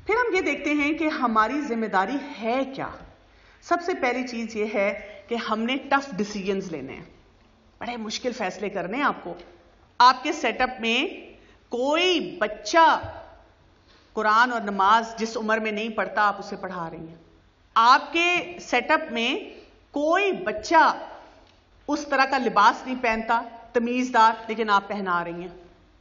फिर हम ये देखते हैं कि हमारी जिम्मेदारी है क्या। सबसे पहली चीज ये है कि हमने टफ डिसीजंस लेने हैं, बड़े मुश्किल फैसले करने हैं आपको। आपके सेटअप में कोई बच्चा कुरान और नमाज जिस उम्र में नहीं पढ़ता, आप उसे पढ़ा रही हैं। आपके सेटअप में कोई बच्चा उस तरह का लिबास नहीं पहनता तमीजदार, लेकिन आप पहना रही हैं।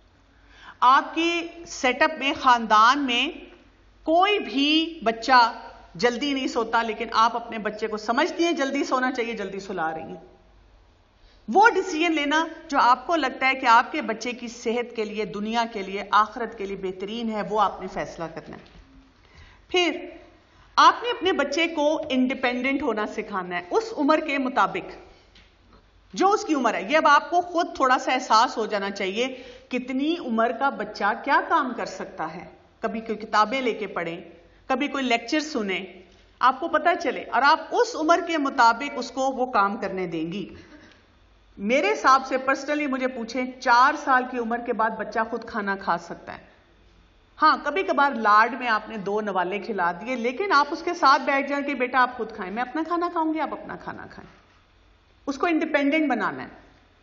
आपके सेटअप में, खानदान में कोई भी बच्चा जल्दी नहीं सोता, लेकिन आप अपने बच्चे को समझती हैं जल्दी सोना चाहिए, जल्दी सुला रही हैं। वो डिसीजन लेना जो आपको लगता है कि आपके बच्चे की सेहत के लिए, दुनिया के लिए, आखिरत के लिए बेहतरीन है, वो आपने फैसला करना है। फिर आपने अपने बच्चे को इंडिपेंडेंट होना सिखाना है उस उम्र के मुताबिक जो उसकी उम्र है। ये अब आपको खुद थोड़ा सा एहसास हो जाना चाहिए कितनी उम्र का बच्चा क्या काम कर सकता है। कभी कोई किताबें लेके पढ़ें, कभी कोई लेक्चर सुने, आपको पता चले और आप उस उम्र के मुताबिक उसको वो काम करने देंगी। मेरे हिसाब से पर्सनली मुझे पूछें, 4 साल की उम्र के बाद बच्चा खुद खाना खा सकता है। हाँ, कभी कभार लाड में आपने 2 नवाले खिला दिए, लेकिन आप उसके साथ बैठ जाए कि बेटा आप खुद खाएं, मैं अपना खाना खाऊंगी, आप अपना खाना खाएं। उसको इंडिपेंडेंट बनाना है।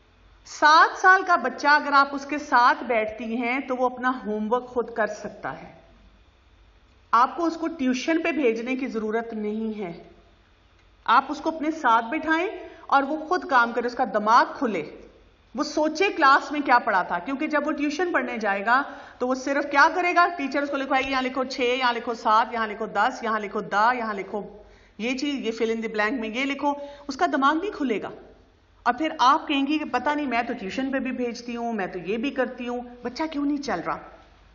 7 साल का बच्चा अगर आप उसके साथ बैठती हैं तो वो अपना होमवर्क खुद कर सकता है। आपको उसको ट्यूशन पे भेजने की जरूरत नहीं है। आप उसको अपने साथ बिठाएं और वो खुद काम करे, उसका दिमाग खुले, वो सोचे क्लास में क्या पढ़ा था। क्योंकि जब वो ट्यूशन पढ़ने जाएगा तो वो सिर्फ क्या करेगा, टीचर उसको लिखवाएगी, यहां लिखो 6, यहां लिखो 7, यहां लिखो 10, यहां लिखो दा, यहां लिखो ये चीज, ये फिल इन द ब्लैंक में ये लिखो। उसका दिमाग नहीं खुलेगा। और फिर आप कहेंगी कि पता नहीं, मैं तो ट्यूशन पे भी भेजती हूं, मैं तो ये भी करती हूं, बच्चा क्यों नहीं चल रहा।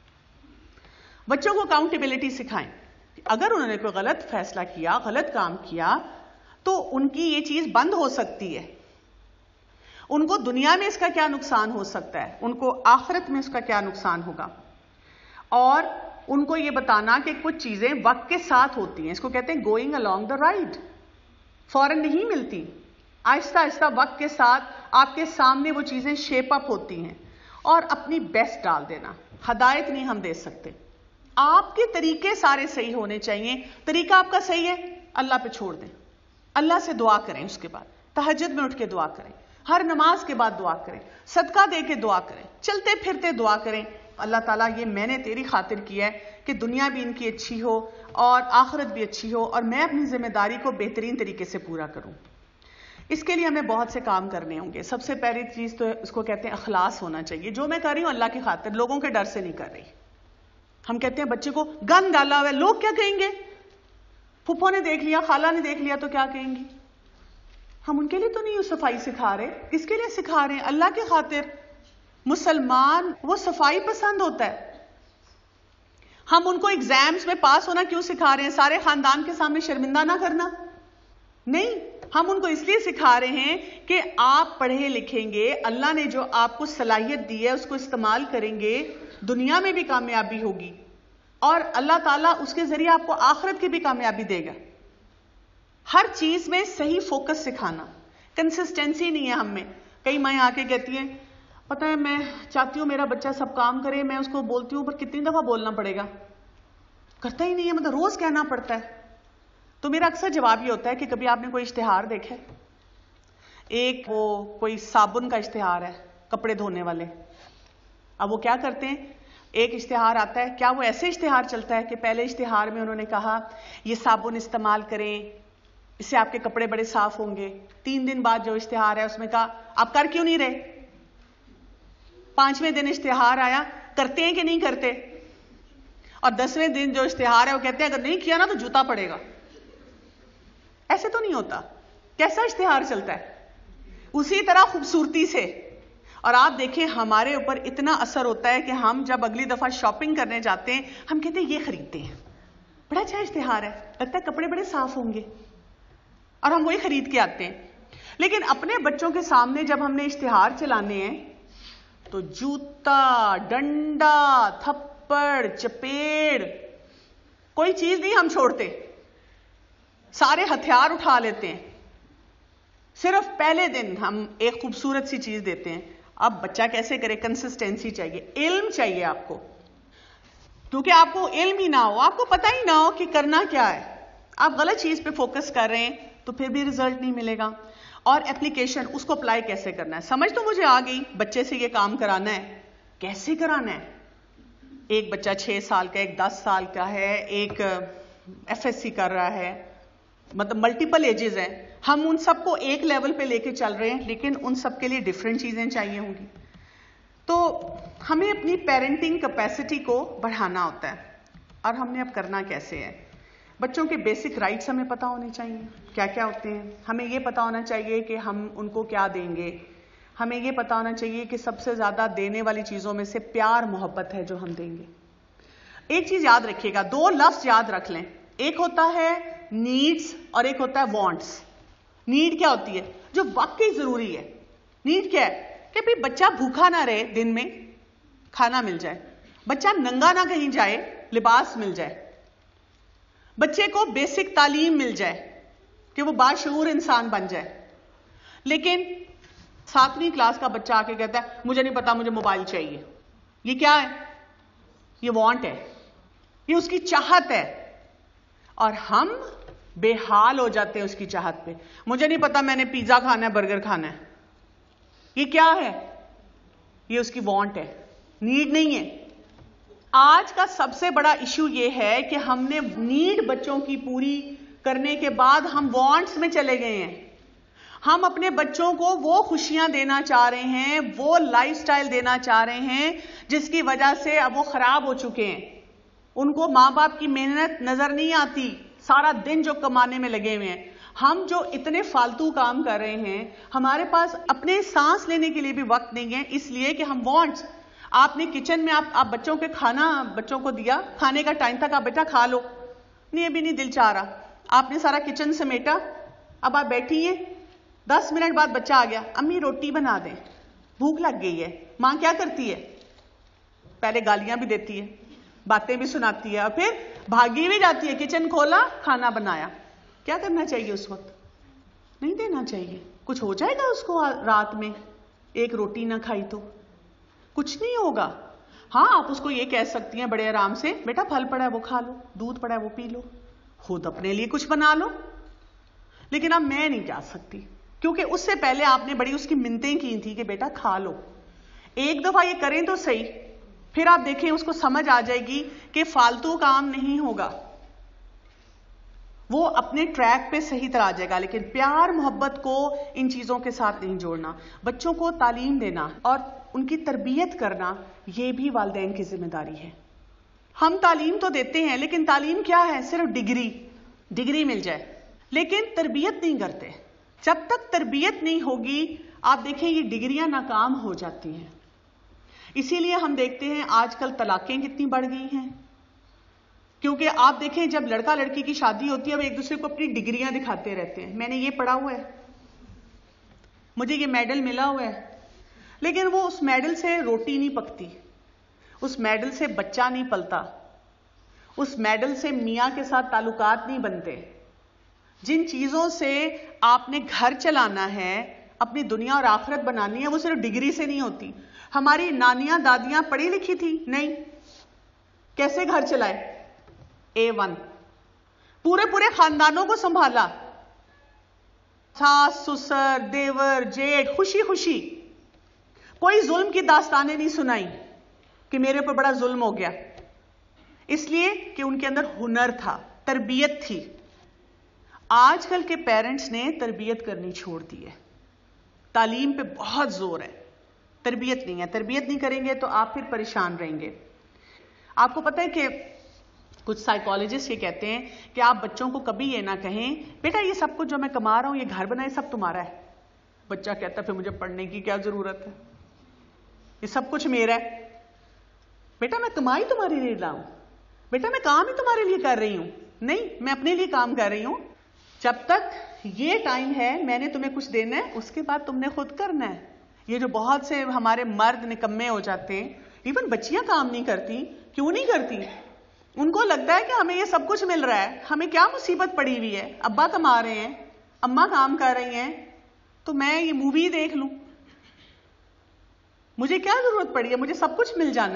बच्चों को अकाउंटेबिलिटी सिखाएं। अगर उन्होंने कोई गलत फैसला किया, गलत काम किया, तो उनकी ये चीज बंद हो सकती है। उनको दुनिया में इसका क्या नुकसान हो सकता है, उनको आखिरत में इसका क्या नुकसान होगा। और उनको ये बताना कि कुछ चीजें वक्त के साथ होती हैं। इसको कहते हैं गोइंग अलोंग द राइड। फौरन नहीं मिलती, आहिस्ता आहिस्ता वक्त के साथ आपके सामने वो चीजें शेप अप होती हैं। और अपनी बेस्ट डाल देना, हदायत नहीं हम दे सकते। आपके तरीके सारे सही होने चाहिए। तरीका आपका सही है, अल्लाह पे छोड़ दें, अल्लाह से दुआ करें। उसके बाद तहज्जुद में उठ के दुआ करें, हर नमाज के बाद दुआ करें, सदका दे के दुआ करें, चलते फिरते दुआ करें, अल्लाह ताला ये मैंने तेरी खातिर किया है कि दुनिया भी इनकी अच्छी हो और आखिरत भी अच्छी हो और मैं अपनी जिम्मेदारी को बेहतरीन तरीके से पूरा करूं। इसके लिए हमें बहुत से काम करने होंगे। सबसे पहली चीज तो इसको कहते हैं अखलास होना चाहिए। जो मैं कर रही हूं अल्लाह की खातिर, लोगों के डर से नहीं कर रही। हम कहते हैं बच्चे को गन डाला हुआ है, लोग क्या कहेंगे, फूफो ने देख लिया, खाला ने देख लिया तो क्या कहेंगी। हम उनके लिए तो नहीं सफाई सिखा रहे। किसके लिए सिखा रहे हैं? अल्लाह की खातिर। मुसलमान वो सफाई पसंद होता है। हम उनको एग्जाम्स में पास होना क्यों सिखा रहे हैं? सारे खानदान के सामने शर्मिंदा ना करना नहीं, हम उनको इसलिए सिखा रहे हैं कि आप पढ़े लिखेंगे, अल्लाह ने जो आपको सलाहियत दी है उसको इस्तेमाल करेंगे, दुनिया में भी कामयाबी होगी और अल्लाह ताला उसके जरिए आपको आखिरत की भी कामयाबी देगा। हर चीज में सही फोकस सिखाना। कंसिस्टेंसी नहीं है हम में। कई माएं आके कहती हैं, पता है मैं चाहती हूं मेरा बच्चा सब काम करे, मैं उसको बोलती हूं पर कितनी दफा बोलना पड़ेगा, करता ही नहीं है, मतलब रोज कहना पड़ता है। तो मेरा अक्सर जवाब ये होता है कि कभी आपने कोई इश्तिहार देखा है? एक वो कोई साबुन का इश्तिहार है, कपड़े धोने वाले। अब वो क्या करते हैं, एक इश्तिहार आता है, क्या वो ऐसे इश्तिहार चलता है कि पहले इश्तिहार में उन्होंने कहा ये साबुन इस्तेमाल करें, इससे आपके कपड़े बड़े साफ होंगे। 3 दिन बाद जो इश्तिहार है उसमें कहा आप कर क्यों नहीं रहे। 5वें दिन इश्तिहार आया, करते हैं कि नहीं करते। और 10वें दिन जो इश्तिहार है वो कहते हैं अगर नहीं किया ना तो जूता पड़ेगा। ऐसे तो नहीं होता। कैसा इश्तिहार चलता है? उसी तरह खूबसूरती से। और आप देखें हमारे ऊपर इतना असर होता है कि हम जब अगली दफा शॉपिंग करने जाते हैं हम कहते हैं ये खरीदते हैं, बड़ा अच्छा इश्तिहार है, लगता है कपड़े बड़े साफ होंगे, और हम वही खरीद के आते हैं। लेकिन अपने बच्चों के सामने जब हमने इश्तिहार चलाने हैं तो जूता, डंडा, थप्पड़, चपेड़, कोई चीज नहीं हम छोड़ते, सारे हथियार उठा लेते हैं। सिर्फ पहले दिन हम एक खूबसूरत सी चीज देते हैं। अब बच्चा कैसे करे? कंसिस्टेंसी चाहिए, इल्म चाहिए आपको। क्योंकि आपको इल्म ही ना हो, आपको पता ही ना हो कि करना क्या है, आप गलत चीज पे फोकस कर रहे हैं तो फिर भी रिजल्ट नहीं मिलेगा। और एप्लीकेशन, उसको अप्लाई कैसे करना है, समझ तो मुझे आ गई, बच्चे से ये काम कराना है, कैसे कराना है। एक बच्चा 6 साल का, एक 10 साल का है, एक FSC कर रहा है, मतलब मल्टीपल एजेस हैं, हम उन सबको एक लेवल पे लेके चल रहे हैं, लेकिन उन सबके लिए डिफरेंट चीजें चाहिए होंगी। तो हमें अपनी पेरेंटिंग कैपेसिटी को बढ़ाना होता है, और हमने अब करना कैसे है। बच्चों के बेसिक राइट्स हमें पता होने चाहिए, क्या क्या होते हैं। हमें ये पता होना चाहिए कि हम उनको क्या देंगे, हमें ये पता होना चाहिए कि सबसे ज्यादा देने वाली चीजों में से प्यार मोहब्बत है जो हम देंगे। एक चीज याद रखिएगा, 2 लफ्ज याद रख लें, एक होता है नीड्स और एक होता है वांट्स। नीड क्या होती है, जो वाकई जरूरी है। नीड क्या है कि भाई बच्चा भूखा ना रहे, दिन में खाना मिल जाए, बच्चा नंगा ना कहीं जाए, लिबास मिल जाए, बच्चे को बेसिक तालीम मिल जाए कि वो बाशऊर इंसान बन जाए। लेकिन 7वीं क्लास का बच्चा आके कहता है मुझे नहीं पता, मुझे मोबाइल चाहिए। ये क्या है, ये वांट है, ये उसकी चाहत है, और हम बेहाल हो जाते हैं उसकी चाहत पे। मुझे नहीं पता, मैंने पिज्जा खाना है, बर्गर खाना है। ये क्या है, ये उसकी वांट है, नीड नहीं है। आज का सबसे बड़ा इश्यू ये है कि हमने नीड बच्चों की पूरी करने के बाद हम वांट्स में चले गए हैं। हम अपने बच्चों को वो खुशियां देना चाह रहे हैं, वो लाइफस्टाइल देना चाह रहे हैं जिसकी वजह से अब वो खराब हो चुके हैं। उनको मां बाप की मेहनत नजर नहीं आती, सारा दिन जो कमाने में लगे हुए हैं। हम जो इतने फालतू काम कर रहे हैं, हमारे पास अपने सांस लेने के लिए भी वक्त नहीं है, इसलिए कि हम वांट्स। आपने किचन में आप बच्चों के खाना बच्चों को दिया, खाने का टाइम तक आप बेटा खा लो, नहीं अभी नहीं दिल चाह रहा, आपने सारा किचन समेटा, अब आप बैठी हैं, 10 मिनट बाद बच्चा आ गया, अम्मी रोटी बना दें, भूख लग गई है। मां क्या करती है, पहले गालियां भी देती है, बातें भी सुनाती है, और फिर भागी भी जाती है, किचन खोला, खाना बनाया। क्या करना चाहिए उस वक्त, नहीं देना चाहिए। कुछ हो जाएगा उसको रात में, एक रोटी ना खाई तो कुछ नहीं होगा। हाँ, आप उसको ये कह सकती हैं बड़े आराम से, बेटा फल पड़ा है वो खा लो, दूध पड़ा है वो पी लो, खुद अपने लिए कुछ बना लो। लेकिन अब मैं नहीं जा सकती, क्योंकि उससे पहले आपने बड़ी उसकी मिन्नतें की थी कि बेटा खा लो। एक दफा ये करें तो सही, फिर आप देखें उसको समझ आ जाएगी कि फालतू काम नहीं होगा, वो अपने ट्रैक पे सही तरह आ जाएगा। लेकिन प्यार मोहब्बत को इन चीजों के साथ नहीं जोड़ना। बच्चों को तालीम देना और उनकी तरबियत करना, यह भी वालिदैन की जिम्मेदारी है। हम तालीम तो देते हैं, लेकिन तालीम क्या है, सिर्फ डिग्री मिल जाए, लेकिन तरबियत नहीं करते। जब तक तरबियत नहीं होगी, आप देखें ये डिग्रियां नाकाम हो जाती हैं। इसीलिए हम देखते हैं आजकल तलाकें कितनी बढ़ गई हैं, क्योंकि आप देखें जब लड़का लड़की की शादी होती है, अब एक दूसरे को अपनी डिग्रियां दिखाते रहते हैं, मैंने ये पढ़ा हुआ है, मुझे ये मेडल मिला हुआ है। लेकिन वो उस मेडल से रोटी नहीं पकती, उस मेडल से बच्चा नहीं पलता, उस मेडल से मियां के साथ ताल्लुकात नहीं बनते। जिन चीजों से आपने घर चलाना है, अपनी दुनिया और आखिरत बनानी है, वो सिर्फ डिग्री से नहीं होती। हमारी नानियां दादियां पढ़ी लिखी थी नहीं, कैसे घर चलाए, A1, पूरे खानदानों को संभाला, सास ससुर देवर जेठ, खुशी खुशी, कोई जुल्म की दास्तानें नहीं सुनाई कि मेरे ऊपर बड़ा जुल्म हो गया, इसलिए कि उनके अंदर हुनर था, तरबियत थी। आजकल के पेरेंट्स ने तरबियत करनी छोड़ दी है, तालीम पे बहुत जोर है, तरबियत नहीं है। तरबियत नहीं करेंगे तो आप फिर परेशान रहेंगे। आपको पता है कि कुछ साइकोलॉजिस्ट ये कहते हैं कि आप बच्चों को कभी ये ना कहें बेटा ये सब कुछ जो मैं कमा रहा हूं, ये घर बनाए सब तुम्हारा है। बच्चा कहता फिर मुझे पढ़ने की क्या जरूरत है, ये सब कुछ मेरा है। बेटा मैं कमाई तुम्हारे लिए रहा हूं, बेटा मैं काम ही तुम्हारे लिए कर रही हूं। नहीं, मैं अपने लिए काम कर रही हूं। जब तक ये टाइम है मैंने तुम्हें कुछ देना है, उसके बाद तुमने खुद करना है। ये जो बहुत से हमारे मर्द निकम्मे हो जाते हैं, इवन बच्चियां काम नहीं करती, क्यों नहीं करती? उनको लगता है कि हमें ये सब कुछ मिल रहा है, हमें क्या मुसीबत पड़ी हुई है, अब्बा कमा रहे हैं, अम्मा काम कर रही हैं, तो मैं ये मूवी देख लूं, मुझे क्या जरूरत पड़ी है, मुझे सब कुछ मिल जाना है।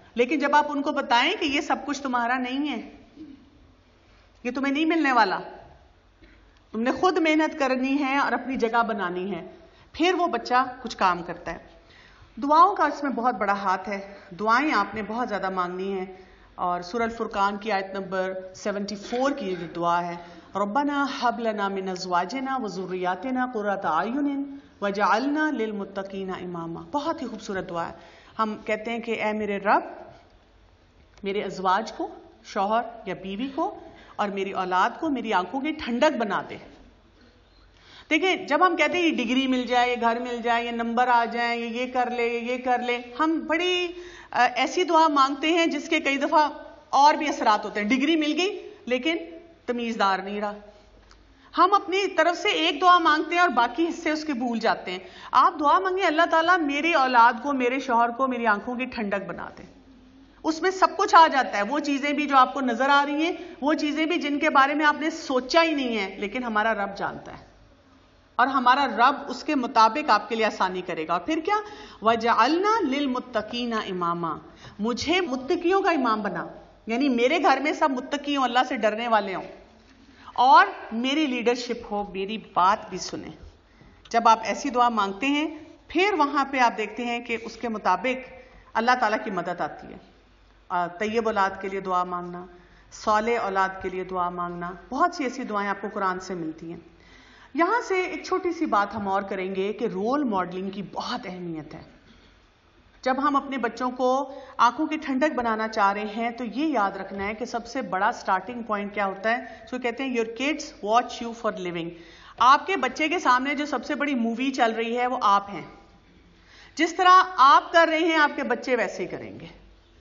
लेकिन जब आप उनको बताएं कि ये सब कुछ तुम्हारा नहीं है, ये तुम्हें नहीं मिलने वाला, तुमने खुद मेहनत करनी है और अपनी जगह बनानी है, फिर वो बच्चा कुछ काम करता है। दुआओं का इसमें बहुत बड़ा हाथ है। दुआएं आपने बहुत ज्यादा मांगनी है, और सूरह फुरकान की आयत नंबर 74 की जो दुआ है, रब्बना हब लना मिन अज़वाजिना व ज़ुर्रियातिना क़ुर्रता अयुनिन वजअलना लिलमुत्तक़ीना इमामा। बहुत ही खूबसूरत दुआ है। हम कहते हैं कि ऐ मेरे रब, मेरे अज़वाज को, शौहर या बीवी को, और मेरी औलाद को मेरी आंखों की ठंडक बना दे। देखिए, जब हम कहते हैं ये डिग्री मिल जाए, ये घर मिल जाए, ये नंबर आ जाए, ये कर ले, ये कर ले, हम बड़ी ऐसी दुआ मांगते हैं जिसके कई दफा और भी असरात होते हैं। डिग्री मिल गई लेकिन तमीजदार नहीं रहा। हम अपनी तरफ से एक दुआ मांगते हैं और बाकी हिस्से उसके भूल जाते हैं। आप दुआ मांगे, अल्लाह ताला मेरी औलाद को, मेरे शौहर को मेरी आंखों की ठंडक बना दे। उसमें सब कुछ आ जाता है, वो चीजें भी जो आपको नजर आ रही हैं, वो चीजें भी जिनके बारे में आपने सोचा ही नहीं है, लेकिन हमारा रब जानता है और हमारा रब उसके मुताबिक आपके लिए आसानी करेगा। और फिर क्या, वजअलना लिलमुत्तकीना इमामा, मुझे मुत्तकियों का इमाम बना, यानी मेरे घर में सब मुत्तकी हों, अल्लाह से डरने वाले हों, और मेरी लीडरशिप हो, मेरी बात भी सुने। जब आप ऐसी दुआ मांगते हैं, फिर वहां पे आप देखते हैं कि उसके मुताबिक अल्लाह ताला की मदद आती है। तैयब औलाद के लिए दुआ मांगना, साले औलाद के लिए दुआ मांगना, बहुत सी ऐसी दुआएं आपको कुरान से मिलती हैं। यहां से एक छोटी सी बात हम और करेंगे कि रोल मॉडलिंग की बहुत अहमियत है। जब हम अपने बच्चों को आंखों की ठंडक बनाना चाह रहे हैं, तो ये याद रखना है कि सबसे बड़ा स्टार्टिंग पॉइंट क्या होता है, जो कहते हैं your kids watch you for living. आपके बच्चे के सामने जो सबसे बड़ी मूवी चल रही है वो आप हैं। जिस तरह आप कर रहे हैं, आपके बच्चे वैसे ही करेंगे।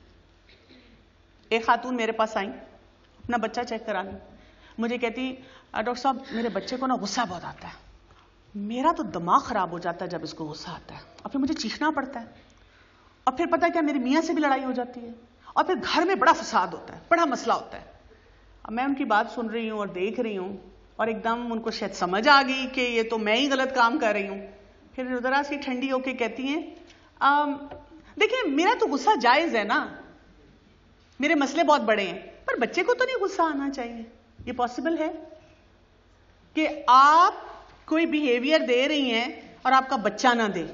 एक खातून मेरे पास आई अपना बच्चा चेक कराने, मुझे कहती, डॉक्टर साहब मेरे बच्चे को ना गुस्सा बहुत आता है, मेरा तो दिमाग खराब हो जाता है जब इसको गुस्सा आता है, और फिर मुझे चीखना पड़ता है, और फिर पता है क्या, मेरी मियाँ से भी लड़ाई हो जाती है, और फिर घर में बड़ा फसाद होता है, बड़ा मसला होता है। अब मैं उनकी बात सुन रही हूँ और देख रही हूँ, और एकदम उनको शायद समझ आ गई कि ये तो मैं ही गलत काम कर रही हूँ। फिर जरा सी ठंडी होके कहती हैं, देखिए मेरा तो गुस्सा जायज है ना, मेरे मसले बहुत बड़े हैं, पर बच्चे को तो नहीं गुस्सा आना चाहिए। ये पॉसिबल है कि आप कोई बिहेवियर दे रही हैं और आपका बच्चा ना दे?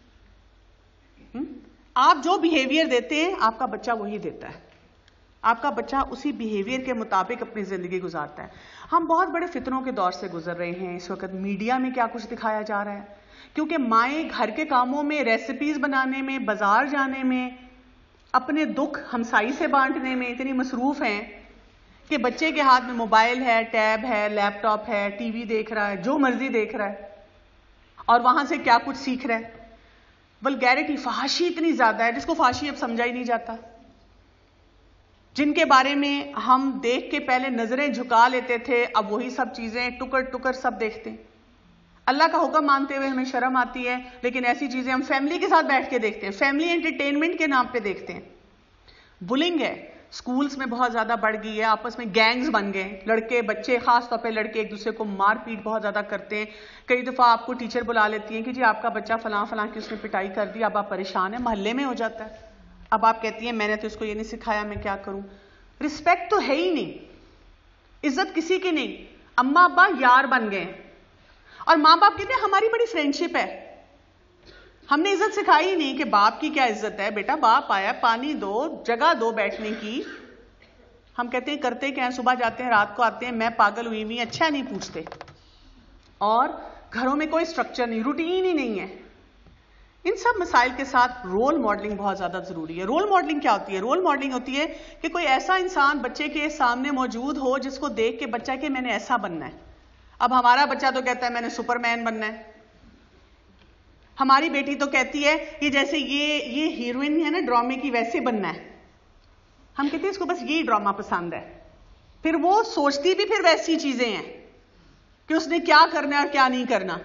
आप जो बिहेवियर देते हैं आपका बच्चा वही देता है, आपका बच्चा उसी बिहेवियर के मुताबिक अपनी जिंदगी गुजारता है। हम बहुत बड़े फितरों के दौर से गुजर रहे हैं। इस वक्त मीडिया में क्या कुछ दिखाया जा रहा है, क्योंकि माएँ घर के कामों में, रेसिपीज बनाने में, बाजार जाने में, अपने दुख हमसाई से बांटने में इतनी मसरूफ हैं कि बच्चे के हाथ में मोबाइल है, टैब है, लैपटॉप है, टीवी देख रहा है, जो मर्जी देख रहा है, और वहां से क्या कुछ सीख रहा है। वल्गैरिटी, फहाशी इतनी ज्यादा है जिसको फहाशी अब समझा ही नहीं जाता, जिनके बारे में हम देख के पहले नजरें झुका लेते थे, अब वही सब चीजें टुकर टुकर सब देखते हैं। अल्लाह का हुक्म मानते हुए हमें शर्म आती है, लेकिन ऐसी चीजें हम फैमिली के साथ बैठ के देखते हैं, फैमिली एंटरटेनमेंट के नाम पे देखते हैं। बुलिंग है, स्कूल्स में बहुत ज्यादा बढ़ गई है, आपस में गैंग्स बन गए, लड़के बच्चे, खास तौर पे लड़के एक दूसरे को मारपीट बहुत ज्यादा करते हैं। कई दफा आपको टीचर बुला लेती है कि जी आपका बच्चा फलां फलां की उसने पिटाई कर दी, अब आप परेशान है, मोहल्ले में हो जाता है। अब आप कहती हैं मैंने तो इसको ये नहीं सिखाया, मैं क्या करूं। रिस्पेक्ट तो है ही नहीं, इज्जत किसी की नहीं। अम्मा अब्बा यार बन गए और माँ बाप कहते हैं हमारी बड़ी फ्रेंडशिप है। हमने इज्जत सिखाई ही नहीं कि बाप की क्या इज्जत है, बेटा बाप आया, पानी दो, जगह दो बैठने की। हम कहते हैं करते क्या है, सुबह जाते हैं रात को आते हैं, मैं पागल हुई हुई, अच्छा नहीं पूछते। और घरों में कोई स्ट्रक्चर नहीं, रूटीन ही नहीं है। इन सब मसाइल के साथ रोल मॉडलिंग बहुत ज्यादा जरूरी है। रोल मॉडलिंग क्या होती है? रोल मॉडलिंग होती है कि कोई ऐसा इंसान बच्चे के सामने मौजूद हो जिसको देख के बच्चा कि मैंने ऐसा बनना है। अब हमारा बच्चा तो कहता है मैंने सुपरमैन बनना है, हमारी बेटी तो कहती है कि जैसे ये हीरोइन है ना ड्रामे की, वैसे बनना है। हम कहते हैं इसको बस यही ड्रामा पसंद है। फिर वो सोचती भी फिर वैसी चीजें हैं कि उसने क्या करना है और क्या नहीं करना,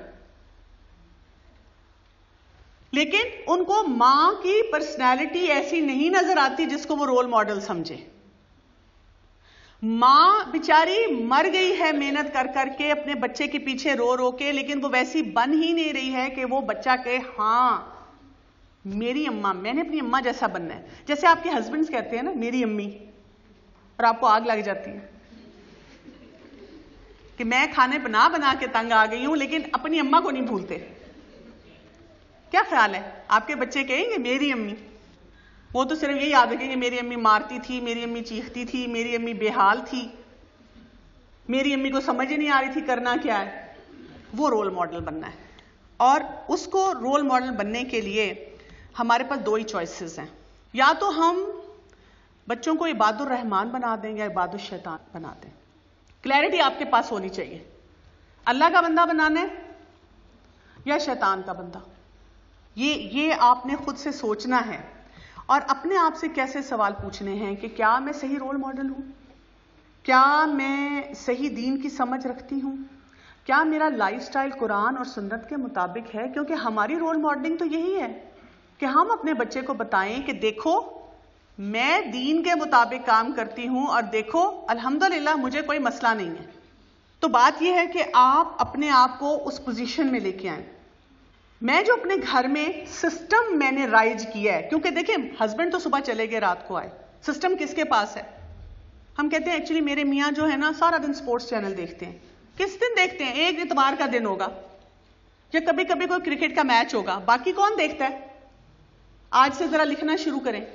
लेकिन उनको मां की पर्सनैलिटी ऐसी नहीं नजर आती जिसको वो रोल मॉडल समझे। मां बेचारी मर गई है मेहनत कर करके अपने बच्चे के पीछे रो रो के, लेकिन वो वैसी बन ही नहीं रही है कि वो बच्चा के हाँ मेरी अम्मा, मैंने अपनी अम्मा जैसा बनना है। जैसे आपके हस्बैंड्स कहते हैं ना मेरी अम्मी, और आपको आग लग जाती है कि मैं खाने बना बना के तंग आ गई हूं, लेकिन अपनी अम्मा को नहीं भूलते। क्या ख्याल है, आपके बच्चे कहेंगे मेरी अम्मी? वो तो सिर्फ यही याद रखेंगे मेरी अम्मी मारती थी, मेरी अम्मी चीखती थी, मेरी अम्मी बेहाल थी, मेरी अम्मी को समझ ही नहीं आ रही थी करना क्या है। वो रोल मॉडल बनना है, और उसको रोल मॉडल बनने के लिए हमारे पास दो ही चॉइसेस हैं। या तो हम बच्चों को इबादुर रहमान बना दें या इबादुर शैतान बना दें। क्लैरिटी आपके पास होनी चाहिए, अल्लाह का बंदा बनाना है या शैतान का बंदा। ये आपने खुद से सोचना है, और अपने आप से कैसे सवाल पूछने हैं कि क्या मैं सही रोल मॉडल हूं, क्या मैं सही दीन की समझ रखती हूं, क्या मेरा लाइफस्टाइल कुरान और सुन्नत के मुताबिक है। क्योंकि हमारी रोल मॉडलिंग तो यही है कि हम अपने बच्चे को बताएं कि देखो मैं दीन के मुताबिक काम करती हूं, और देखो अल्हम्दुलिल्लाह मुझे कोई मसला नहीं है। तो बात यह है कि आप अपने आप को उस पोजीशन में लेके आए। मैं जो अपने घर में सिस्टम मैंने राइज किया है, क्योंकि देखिए हस्बैंड तो सुबह चले गए रात को आए, सिस्टम किसके पास है? हम कहते हैं एक्चुअली मेरे मियाँ जो है ना सारा दिन स्पोर्ट्स चैनल देखते हैं। किस दिन देखते हैं? एक इतवार का दिन होगा या कभी कभी कोई क्रिकेट का मैच होगा, बाकी कौन देखता है? आज से जरा लिखना शुरू करें,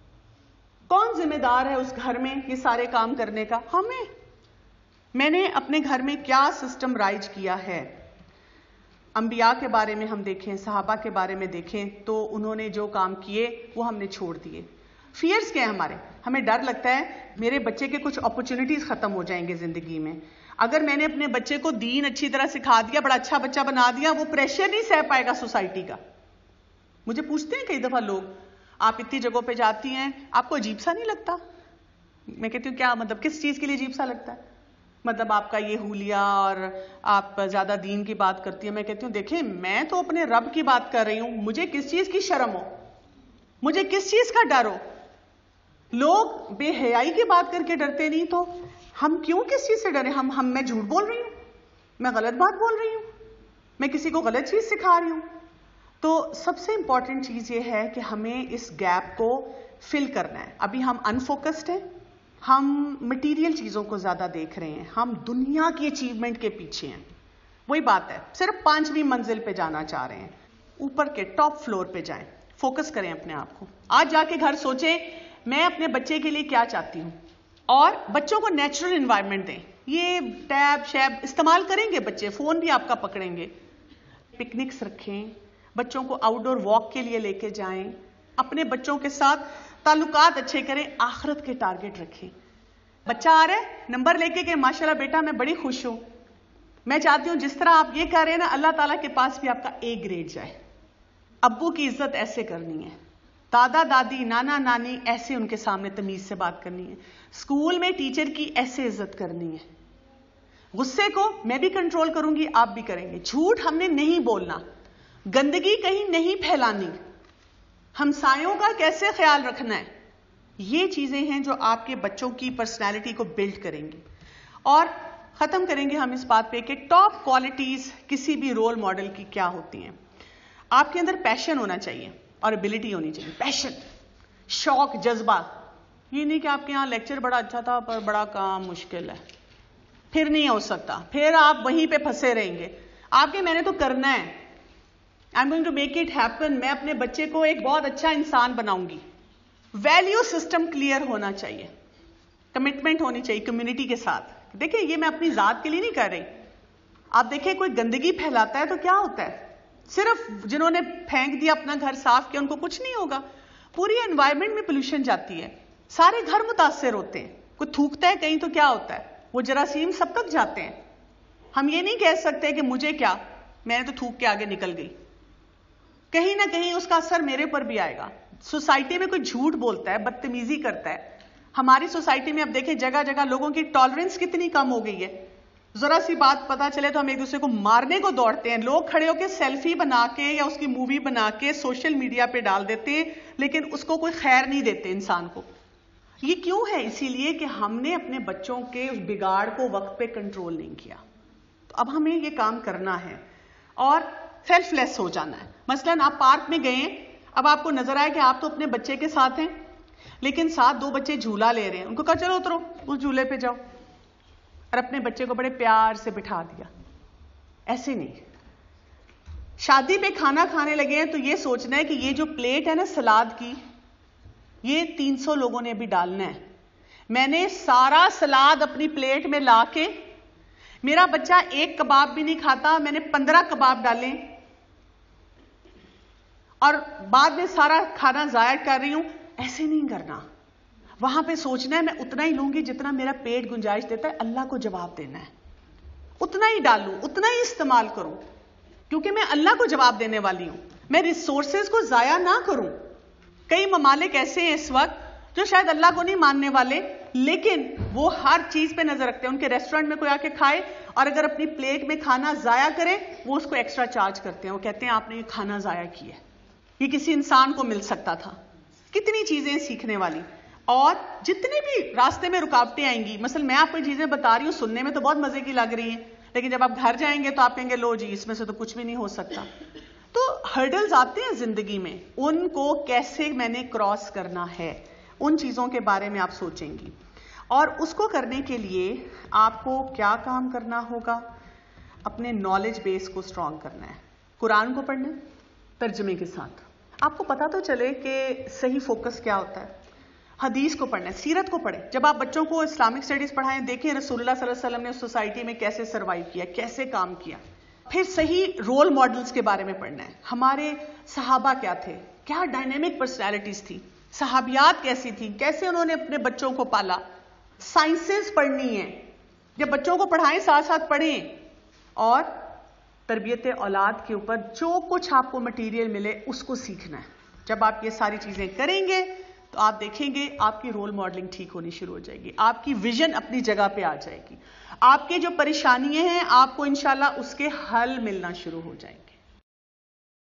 कौन जिम्मेदार है उस घर में ये सारे काम करने का? हमें। मैंने अपने घर में क्या सिस्टम राइज किया है। अंबिया के बारे में हम देखें, सहाबा के बारे में देखें, तो उन्होंने जो काम किए वो हमने छोड़ दिए। फियर्स क्या है हमारे? हमें डर लगता है मेरे बच्चे के कुछ अपॉर्चुनिटीज खत्म हो जाएंगे जिंदगी में। अगर मैंने अपने बच्चे को दीन अच्छी तरह सिखा दिया, बड़ा अच्छा बच्चा बना दिया, वो प्रेशर नहीं सह पाएगा सोसाइटी का। मुझे पूछते हैं कई दफा लोग, आप इतनी जगहों पे जाती हैं, आपको अजीब सा नहीं लगता? मैं कहती हूँ क्या मतलब, किस चीज के लिए अजीब सा लगता है? मतलब आपका ये हुलिया और आप ज्यादा दीन की बात करती है। मैं कहती हूँ देखें मैं तो अपने रब की बात कर रही हूं, मुझे किस चीज की शर्म हो, मुझे किस चीज का डर हो। लोग बेहयाई की बात करके डरते नहीं, तो हम क्यों किस चीज से डरे? मैं झूठ बोल रही हूं, मैं गलत बात बोल रही हूं, मैं किसी को गलत चीज सिखा रही हूं। तो सबसे इंपॉर्टेंट चीज ये है कि हमें इस गैप को फिल करना है। अभी हम अनफोकस्ड हैं, हम मटेरियल चीजों को ज्यादा देख रहे हैं, हम दुनिया की अचीवमेंट के पीछे हैं। वही बात है, सिर्फ 5वीं मंजिल पे जाना चाह रहे हैं, ऊपर के टॉप फ्लोर पे जाएं। फोकस करें अपने आप को। आज जाके घर सोचें मैं अपने बच्चे के लिए क्या चाहती हूं, और बच्चों को नेचुरल एनवायरनमेंट दें। ये टैब शैब इस्तेमाल करेंगे बच्चे, फोन भी आपका पकड़ेंगे। पिकनिक्स रखें, बच्चों को आउटडोर वॉक के लिए लेके जाएं, अपने बच्चों के साथ ताल्लुकात अच्छे करें, आखिरत के टारगेट रखें। बच्चा आ रहा है नंबर लेके कि माशाल्लाह बेटा मैं बड़ी खुश हूं, मैं चाहती हूं जिस तरह आप ये कह रहे हैं ना, अल्लाह ताला के पास भी आपका A ग्रेड जाए। अब्बू की इज्जत ऐसे करनी है, दादा दादी नाना नानी ऐसे उनके सामने तमीज से बात करनी है, स्कूल में टीचर की ऐसे इज्जत करनी है। गुस्से को मैं भी कंट्रोल करूंगी, आप भी करेंगे। झूठ हमने नहीं बोलना, गंदगी कहीं नहीं फैलानी, हमसायों का कैसे ख्याल रखना है, ये चीजें हैं जो आपके बच्चों की पर्सनैलिटी को बिल्ड करेंगी। और खत्म करेंगे हम इस बात पे कि टॉप क्वालिटीज किसी भी रोल मॉडल की क्या होती हैं। आपके अंदर पैशन होना चाहिए और एबिलिटी होनी चाहिए। पैशन, शौक, जज्बा। ये नहीं कि आपके यहाँ लेक्चर बड़ा अच्छा था पर बड़ा काम मुश्किल है, फिर नहीं हो सकता, फिर आप वहीं पे फंसे रहेंगे। आपके मैंने तो करना है, I am going to make it happen, मैं अपने बच्चे को एक बहुत अच्छा इंसान बनाऊंगी। वैल्यू सिस्टम क्लियर होना चाहिए, कमिटमेंट होनी चाहिए कम्युनिटी के साथ। देखिए ये मैं अपनी जात के लिए नहीं कर रही, आप देखिए कोई गंदगी फैलाता है तो क्या होता है, सिर्फ जिन्होंने फेंक दिया अपना घर साफ किया उनको कुछ नहीं होगा, पूरी एनवायरनमेंट में पोल्यूशन जाती है, सारे घर मुतासर होते हैं। कोई थूकता है कहीं तो क्या होता है, वो जरासीम सब तक जाते हैं। हम ये नहीं कह सकते कि मुझे क्या, मैंने तो थूक के आगे निकल गई, कहीं ना कहीं उसका असर मेरे पर भी आएगा। सोसाइटी में कोई झूठ बोलता है, बदतमीजी करता है, हमारी सोसाइटी में अब देखें जगह जगह लोगों की टॉलरेंस कितनी कम हो गई है। जरा सी बात पता चले तो हम एक दूसरे को मारने को दौड़ते हैं। लोग खड़े होकर सेल्फी बना के या उसकी मूवी बना के सोशल मीडिया पे डाल देते हैं, लेकिन उसको कोई खैर नहीं देते इंसान को। ये क्यों है? इसीलिए कि हमने अपने बच्चों के उस बिगाड़ को वक्त पे कंट्रोल नहीं किया। तो अब हमें ये काम करना है और सेल्फलेस हो जाना है। मसलन आप पार्क में गए, अब आपको नजर आया कि आप तो अपने बच्चे के साथ हैं, लेकिन साथ दो बच्चे झूला ले रहे हैं, उनको कहा चलो उतरो उस झूले पे जाओ, और अपने बच्चे को बड़े प्यार से बिठा दिया। ऐसे नहीं। शादी पे खाना खाने लगे हैं तो ये सोचना है कि ये जो प्लेट है ना सलाद की, ये 300 लोगों ने अभी डालना है। मैंने सारा सलाद अपनी प्लेट में लाके, मेरा बच्चा एक कबाब भी नहीं खाता, मैंने 15 कबाब डाले और बाद में सारा खाना जाया कर रही हूं। ऐसे नहीं करना। वहां पे सोचना है मैं उतना ही लूंगी जितना मेरा पेट गुंजाइश देता है, अल्लाह को जवाब देना है, उतना ही डालूं, उतना ही इस्तेमाल करूं, क्योंकि मैं अल्लाह को जवाब देने वाली हूं। मैं रिसोर्सेज को जाया ना करूं। कई ममालिक ऐसे हैं इस वक्त जो शायद अल्लाह को नहीं मानने वाले, लेकिन वो हर चीज पे नजर रखते हैं। उनके रेस्टोरेंट में कोई आके खाए और अगर अपनी प्लेट में खाना जाया करे, वो उसको एक्स्ट्रा चार्ज करते हैं। वो कहते हैं आपने ये खाना जाया किया, ये किसी इंसान को मिल सकता था। कितनी चीजें सीखने वाली। और जितने भी रास्ते में रुकावटें आएंगी, मसलन मैं आपको चीजें बता रही हूं, सुनने में तो बहुत मजे की लग रही हैं, लेकिन जब आप घर जाएंगे तो आप कहेंगे लो जी इसमें से तो कुछ भी नहीं हो सकता। तो हर्डल्स आते हैं जिंदगी में, उनको कैसे मैंने क्रॉस करना है, उन चीजों के बारे में आप सोचेंगी। और उसको करने के लिए आपको क्या काम करना होगा? अपने नॉलेज बेस को स्ट्रांग करना है। कुरान को पढ़ना है तर्जुमे के साथ, आपको पता तो चले कि सही फोकस क्या होता है। हदीस को पढ़ना है, सीरत को पढ़ें। जब आप बच्चों को इस्लामिक स्टडीज पढ़ाएं, देखें रसूलुल्लाह सल्लल्लाहु अलैहि वसल्लम ने सोसाइटी में कैसे सरवाइव किया, कैसे काम किया। फिर सही रोल मॉडल्स के बारे में पढ़ना है। हमारे सहाबा क्या थे, क्या डायनेमिक पर्सनैलिटीज थी, सहाबियात कैसी थी, कैसे उन्होंने अपने बच्चों को पाला। साइंसेस पढ़नी है, जब बच्चों को पढ़ाएं साथ साथ पढ़ें। और तरबियत औलाद के ऊपर जो कुछ आपको मटेरियल मिले उसको सीखना है। जब आप ये सारी चीजें करेंगे तो आप देखेंगे आपकी रोल मॉडलिंग ठीक होनी शुरू हो जाएगी, आपकी विजन अपनी जगह पे आ जाएगी, आपके जो परेशानियां हैं आपको इंशाल्लाह उसके हल मिलना शुरू हो जाएंगे।